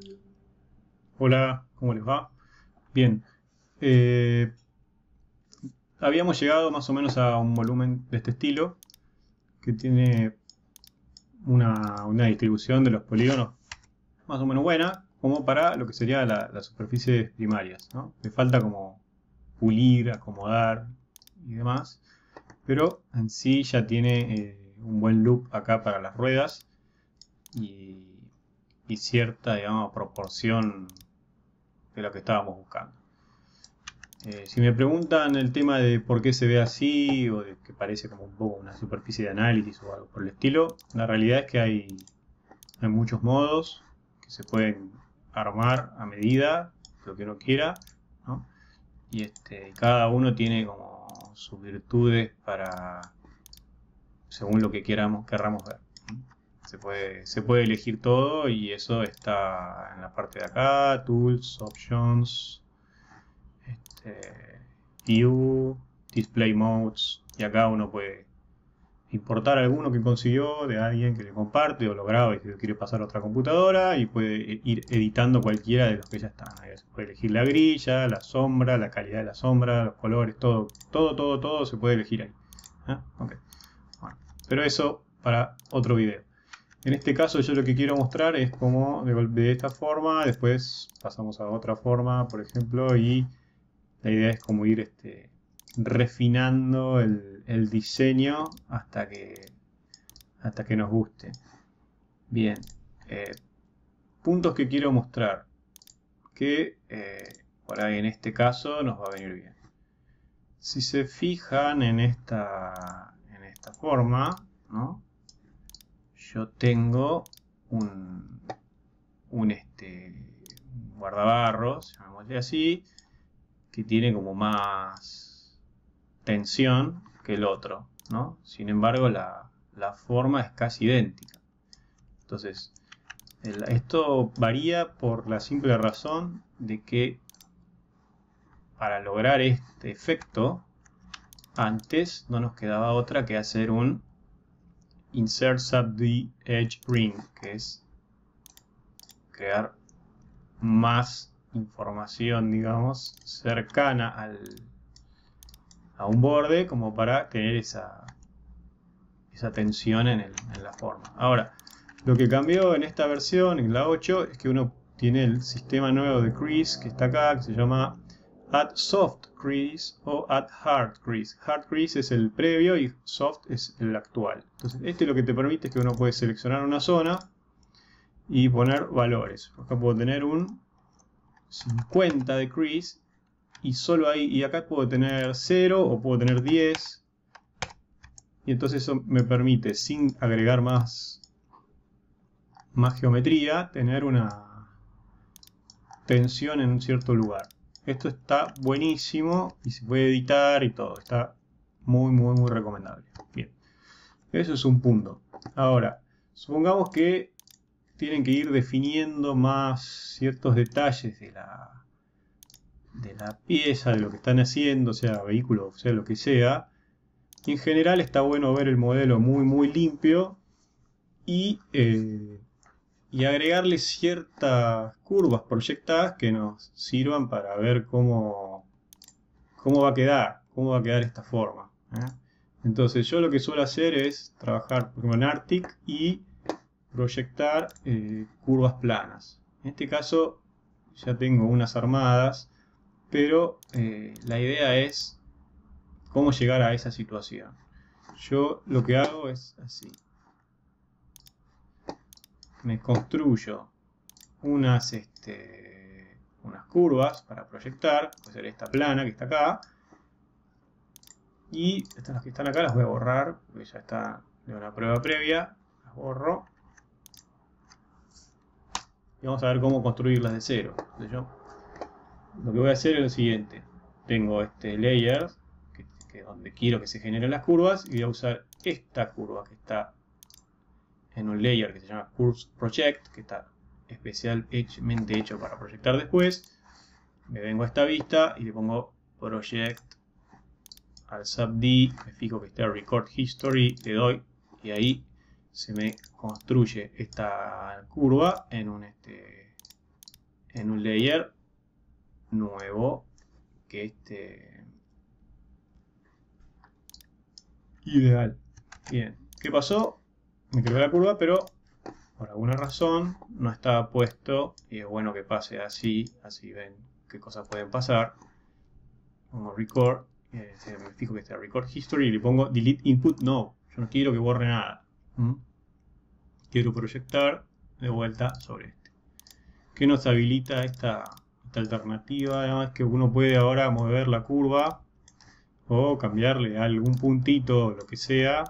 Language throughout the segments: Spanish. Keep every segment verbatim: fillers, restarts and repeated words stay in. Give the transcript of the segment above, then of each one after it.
Hola, ¿cómo les va? Bien, eh, habíamos llegado más o menos a un volumen de este estilo que tiene una, una distribución de los polígonos más o menos buena, como para lo que sería la- las superficies primarias, ¿no? Le falta como pulir, acomodar y demás, pero en sí ya tiene eh, un buen loop acá para las ruedas y, y cierta, digamos, proporción de lo que estábamos buscando. Eh, si me preguntan el tema de por qué se ve así o de que parece como un poco una superficie de análisis o algo por el estilo, la realidad es que hay, hay muchos modos que se pueden armar a medida, lo que uno quiera, ¿no? Y este, cada uno tiene como sus virtudes para según lo que queramos, querramos ver. Se puede, se puede elegir todo y eso está en la parte de acá, Tools, Options, este, View, Display Modes, y acá uno puede importar alguno que consiguió de alguien que le comparte o lo graba y que lo quiere pasar a otra computadora y puede ir editando cualquiera de los que ya están. Ahí se puede elegir la grilla, la sombra, la calidad de la sombra, los colores, todo, todo, todo, todo se puede elegir ahí. ¿Ah? Okay. Bueno, pero eso para otro video. En este caso yo lo que quiero mostrar es cómo de, de esta forma, después pasamos a otra forma, por ejemplo, y la idea es como ir este, refinando el, el diseño hasta que, hasta que nos guste. Bien, eh, puntos que quiero mostrar, que eh, por ahí en este caso nos va a venir bien. Si se fijan en esta, en esta forma, ¿no? Yo tengo un, un este, guardabarros, llamémosle así, que tiene como más tensión que el otro, ¿no? Sin embargo, la, la forma es casi idéntica. Entonces, el, esto varía por la simple razón de que para lograr este efecto, antes no nos quedaba otra que hacer un Insert Sub D Edge Ring, que es crear más información, digamos, cercana al, a un borde como para tener esa, esa tensión en, el, en la forma. Ahora, lo que cambió en esta versión, en la ocho, es que uno tiene el sistema nuevo de crease que está acá, que se llama Add Soft Crease o Add Hard Crease. Hard Crease es el previo y Soft es el actual. Entonces, este lo que te permite es que uno puede seleccionar una zona y poner valores. Acá puedo tener un cincuenta de crease y solo ahí, y acá puedo tener cero o puedo tener diez, y entonces eso me permite, sin agregar más más geometría, tener una tensión en un cierto lugar. Esto está buenísimo y se puede editar y todo, está muy muy muy recomendable. Bien, eso es un punto. Ahora, supongamos que tienen que ir definiendo más ciertos detalles de la de la pieza, de lo que están haciendo, sea vehículo, sea lo que sea. Y en general está bueno ver el modelo muy muy limpio y, eh, y agregarle ciertas curvas proyectadas que nos sirvan para ver cómo, cómo va a quedar, cómo va a quedar esta forma, ¿eh? Entonces yo lo que suelo hacer es trabajar por ejemplo, en Arctic y proyectar eh, curvas planas. En este caso ya tengo unas armadas, pero eh, la idea es cómo llegar a esa situación. Yo lo que hago es así. Me construyo unas, este, unas curvas para proyectar. Puede ser esta plana que está acá. Y estas las que están acá las voy a borrar, porque ya está de una prueba previa. Las borro. Y vamos a ver cómo construirlas de cero. Entonces yo lo que voy a hacer es lo siguiente. Tengo este layer, que, que es donde quiero que se generen las curvas, y voy a usar esta curva que está en un layer que se llama Curves Project, que está especialmente hecho para proyectar después. Me vengo a esta vista y le pongo Project al sub D, me fijo que está Record History, le doy y ahí se me construye esta curva en un este en un layer nuevo que este ideal. Bien, ¿qué pasó? Me creó la curva, pero por alguna razón no estaba puesto, y es bueno que pase así, así ven qué cosas pueden pasar. Pongo record, eh, me fijo que está record history y le pongo delete input. No, yo no quiero que borre nada. ¿Mm? Quiero proyectar de vuelta sobre este. ¿Qué nos habilita esta, esta alternativa? Además que uno puede ahora mover la curva o cambiarle algún puntito, lo que sea,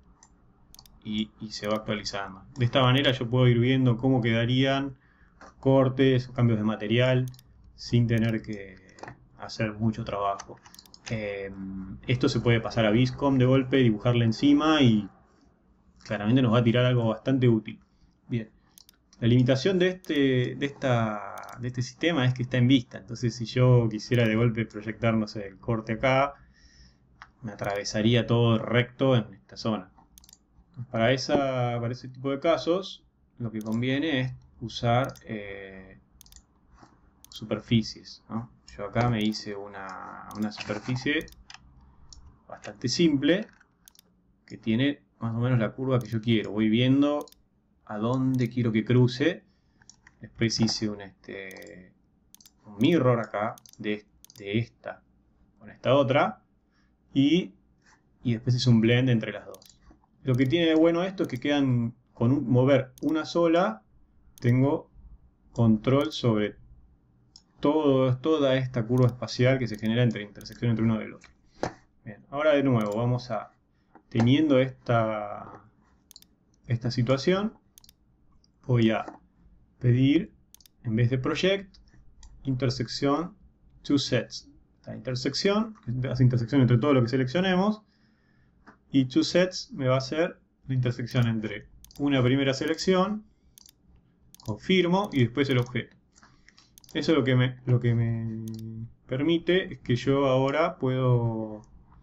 y, y se va actualizando. De esta manera yo puedo ir viendo cómo quedarían cortes o cambios de material sin tener que hacer mucho trabajo. Eh, esto se puede pasar a Viscom de golpe, dibujarle encima y claramente nos va a tirar algo bastante útil. Bien, la limitación de este, de esta, de este sistema es que está en vista. Entonces si yo quisiera de golpe proyectar, no sé, el corte acá, me atravesaría todo recto en esta zona. Para, esa, para ese tipo de casos, lo que conviene es usar eh, superficies, ¿no? Yo acá me hice una, una superficie bastante simple que tiene más o menos la curva que yo quiero. Voy viendo a dónde quiero que cruce. Después hice un, este, un mirror acá de, de esta con esta otra y, y después hice un blend entre las dos. Lo que tiene de bueno esto es que quedan con un, mover una sola, tengo control sobre todo, toda esta curva espacial que se genera entre intersección entre uno y el otro. Bien, ahora de nuevo vamos a, teniendo esta, esta situación, voy a pedir, en vez de project, intersección two sets. La intersección, que hace intersección entre todo lo que seleccionemos, y two sets me va a hacer la intersección entre una primera selección, confirmo, y después el objeto. Eso lo que me, lo que me permite es que yo ahora puedo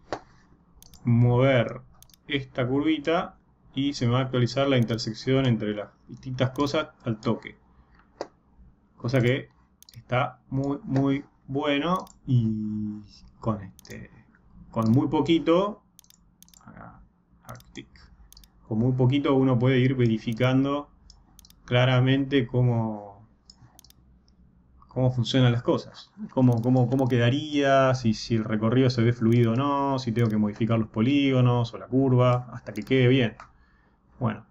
mover esta curvita y se me va a actualizar la intersección entre las distintas cosas al toque. Cosa que está muy muy bueno y con este con muy poquito Arctic, con muy poquito uno puede ir verificando claramente cómo cómo funcionan las cosas, cómo, cómo, cómo quedaría, si, si el recorrido se ve fluido o no, si tengo que modificar los polígonos o la curva, hasta que quede bien. Bueno,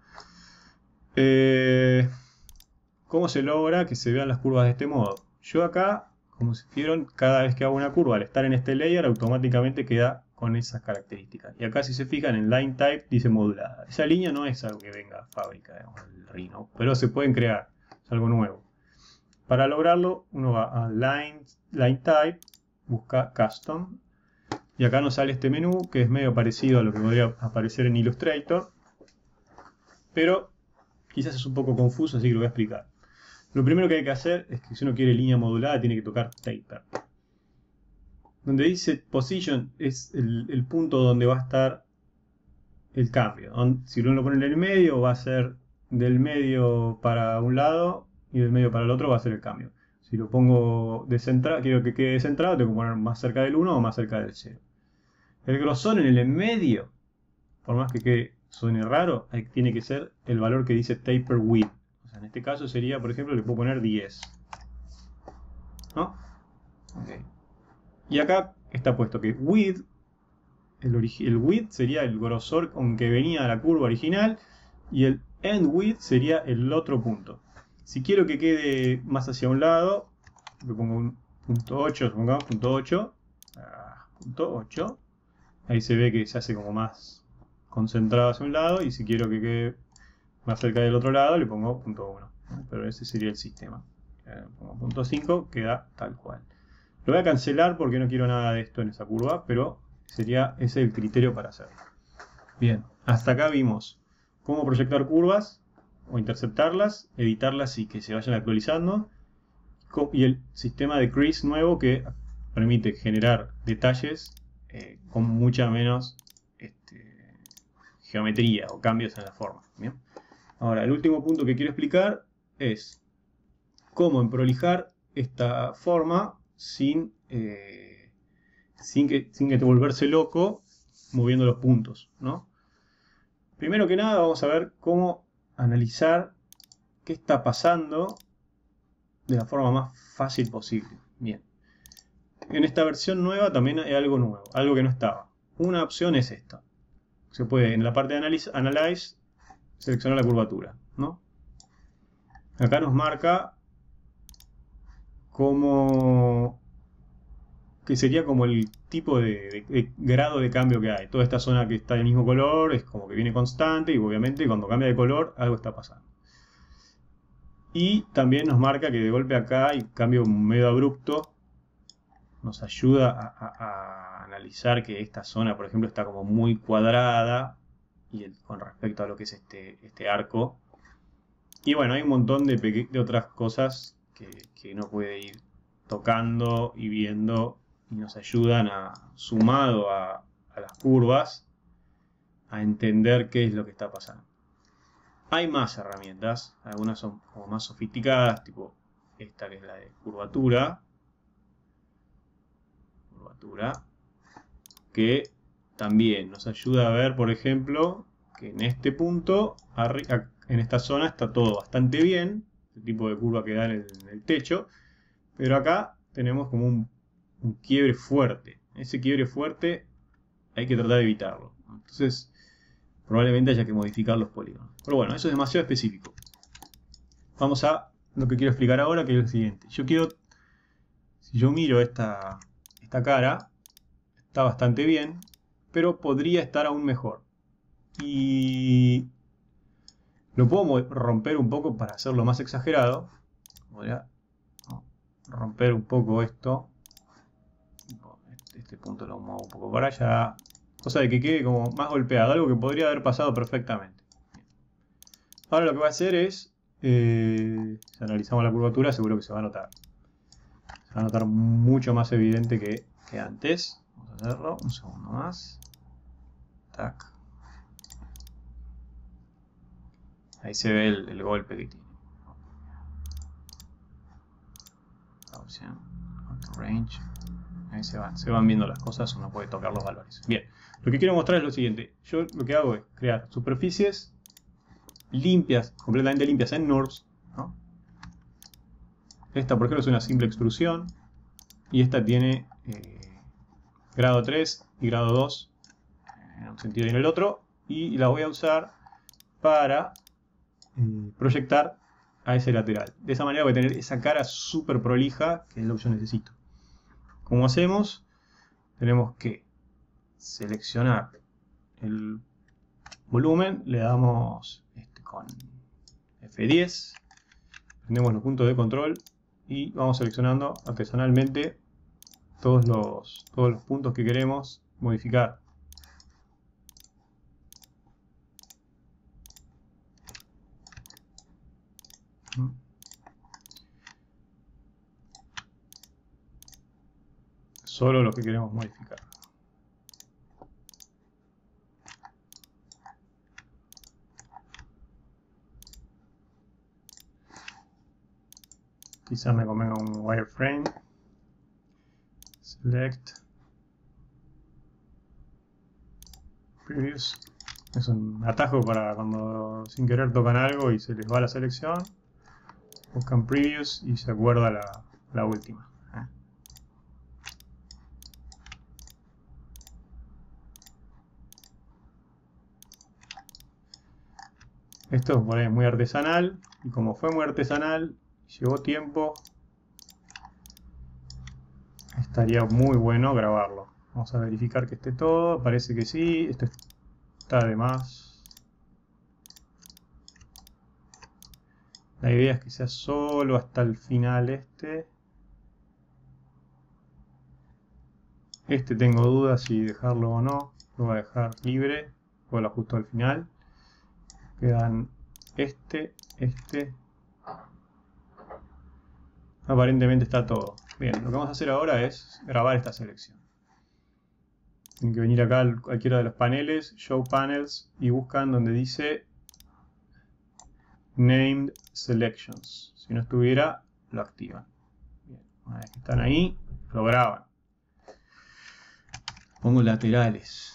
eh, ¿cómo se logra que se vean las curvas de este modo? Yo acá, como se vieron, cada vez que hago una curva, al estar en este layer, automáticamente queda con esas características. Y acá, si se fijan, en line type dice modulada. Esa línea no es algo que venga a fábrica, digamos, el Rhino, pero se pueden crear, es algo nuevo. Para lograrlo, uno va a line, line type, busca custom, y acá nos sale este menú que es medio parecido a lo que podría aparecer en Illustrator, pero quizás es un poco confuso, así que lo voy a explicar. Lo primero que hay que hacer es que si uno quiere línea modulada, tiene que tocar taper. Donde dice position es el, el punto donde va a estar el cambio. Si uno lo pone en el medio, va a ser del medio para un lado y del medio para el otro va a ser el cambio. Si lo pongo descentrado, quiero que quede centrado, tengo que poner más cerca del uno o más cerca del cero. El grosor en el medio, por más que quede, suene raro, tiene que ser el valor que dice taper width. O sea, en este caso sería, por ejemplo, le puedo poner diez. ¿No? Okay. Y acá está puesto que width, el, el width sería el grosor con que venía la curva original y el end width sería el otro punto. Si quiero que quede más hacia un lado, le pongo un punto ocho, supongamos, punto ocho, ah, punto ocho. Ahí se ve que se hace como más concentrado hacia un lado, y si quiero que quede más cerca del otro lado, le pongo punto uno. Pero ese sería el sistema. Le pongo punto cinco, queda tal cual. Lo voy a cancelar porque no quiero nada de esto en esa curva, pero sería ese el criterio para hacerlo. Bien, hasta acá vimos cómo proyectar curvas o interceptarlas, editarlas y que se vayan actualizando, y el sistema de crease nuevo que permite generar detalles eh, con mucha menos este, geometría o cambios en la forma. Bien. Ahora, el último punto que quiero explicar es cómo en Prolijar esta forma sin, eh, sin, que, sin que te volverse loco moviendo los puntos, ¿no? Primero que nada vamos a ver cómo analizar qué está pasando de la forma más fácil posible. Bien. En esta versión nueva también hay algo nuevo, algo que no estaba. Una opción es esta. Se puede en la parte de Analyze, analyze seleccionar la curvatura, ¿no? Acá nos marca como que sería como el tipo de, de, de grado de cambio que hay. Toda esta zona que está del mismo color es como que viene constante y obviamente cuando cambia de color algo está pasando. Y también nos marca que de golpe acá hay cambio medio abrupto. Nos ayuda a, a, a analizar que esta zona, por ejemplo, está como muy cuadrada y el, con respecto a lo que es este, este arco. Y bueno, hay un montón de, de otras cosas que, que uno puede ir tocando y viendo y nos ayudan a, sumado a, a las curvas, a entender qué es lo que está pasando. Hay más herramientas, algunas son como más sofisticadas, tipo esta que es la de curvatura, curvatura, que también nos ayuda a ver, por ejemplo, que en este punto, en esta zona está todo bastante bien, el tipo de curva que da en el, en el techo, pero acá tenemos como un, un quiebre fuerte. Ese quiebre fuerte hay que tratar de evitarlo. Entonces, probablemente haya que modificar los polígonos. Pero bueno, eso es demasiado específico. Vamos a lo que quiero explicar ahora, que es lo siguiente. Yo quiero, si yo miro esta, esta cara, está bastante bien, pero podría estar aún mejor. Y lo puedo romper un poco para hacerlo más exagerado. Voy a romper un poco esto. Este punto lo muevo un poco para allá. Cosa de que quede como más golpeado, algo que podría haber pasado perfectamente. Ahora lo que voy a hacer es, eh, si analizamos la curvatura, seguro que se va a notar. Se va a notar mucho más evidente que, que antes. Vamos a hacerlo, un segundo más. Tac. Ahí se ve el, el golpe que tiene. La opción, auto range. Ahí se van, se van viendo las cosas, uno puede tocar los valores. Bien, lo que quiero mostrar es lo siguiente. Yo lo que hago es crear superficies limpias, completamente limpias en NURBS, ¿no? Esta, por ejemplo, es una simple extrusión. Y esta tiene eh, grado tres y grado dos, en un sentido y en el otro. Y la voy a usar para eh, proyectar a ese lateral. De esa manera voy a tener esa cara súper prolija, que es lo que yo necesito. ¿Cómo hacemos? Tenemos que seleccionar el volumen, le damos este, con F diez, prendemos los puntos de control y vamos seleccionando artesanalmente todos los, todos los puntos que queremos modificar. Solo los que queremos modificar. Quizás me convenga un wireframe. Select. Previous. Es un atajo para cuando sin querer tocan algo y se les va la selección. Buscan Previous y se acuerda la, la última. ¿eh? Esto por ahí es muy artesanal. Y como fue muy artesanal, llevó tiempo, estaría muy bueno grabarlo. Vamos a verificar que esté todo. Parece que sí. Esto está de más. La idea es que sea solo hasta el final este. Este tengo dudas si dejarlo o no. Lo voy a dejar libre. Luego lo ajusto al final. Quedan este, este. Aparentemente está todo. Bien, lo que vamos a hacer ahora es grabar esta selección. Tienen que venir acá a cualquiera de los paneles, Show Panels, y buscan donde dice Named Selections. Si no estuviera, lo activan. Una vez que están ahí, lo graban. Pongo laterales.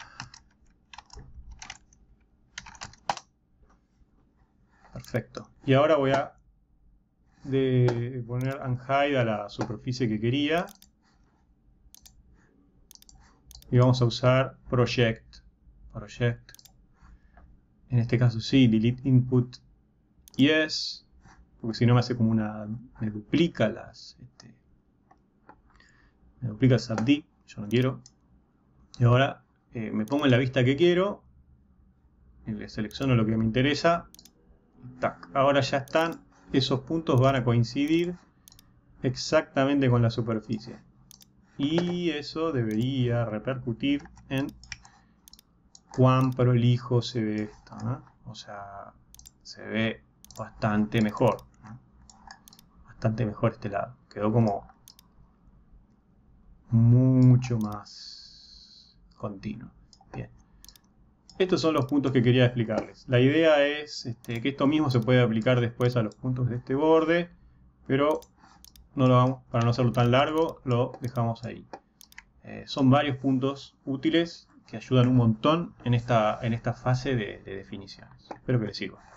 Perfecto. Y ahora voy a de poner unhide a la superficie que quería. Y vamos a usar project. Project. En este caso sí, delete input yes. Porque si no me hace como una... me duplica las... Este, me duplica el subd. Yo no quiero. Y ahora eh, me pongo en la vista que quiero. Y le selecciono lo que me interesa. Tac. Ahora ya están, esos puntos van a coincidir exactamente con la superficie. Y eso debería repercutir en cuán prolijo se ve esto, ¿no? O sea, se ve bastante mejor, ¿no? Bastante mejor este lado. Quedó como mucho más continuo. Bien. Estos son los puntos que quería explicarles. La idea es este, que esto mismo se puede aplicar después a los puntos de este borde, pero no lo vamos, para no hacerlo tan largo, lo dejamos ahí. Eh, son varios puntos útiles que ayudan un montón en esta, en esta fase de, de definiciones. Espero que les sirva.